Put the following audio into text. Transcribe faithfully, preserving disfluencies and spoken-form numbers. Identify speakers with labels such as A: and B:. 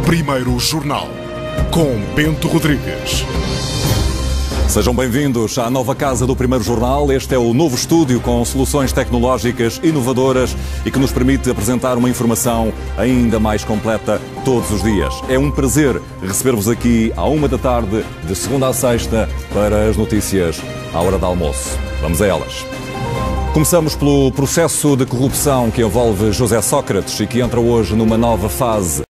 A: Primeiro Jornal, com Bento Rodrigues.
B: Sejam bem-vindos à nova casa do Primeiro Jornal. Este é o novo estúdio com soluções tecnológicas inovadoras e que nos permite apresentar uma informação ainda mais completa todos os dias. É um prazer receber-vos aqui à uma da tarde, de segunda a sexta, para as notícias à hora do almoço. Vamos a elas. Começamos pelo processo de corrupção que envolve José Sócrates e que entra hoje numa nova fase.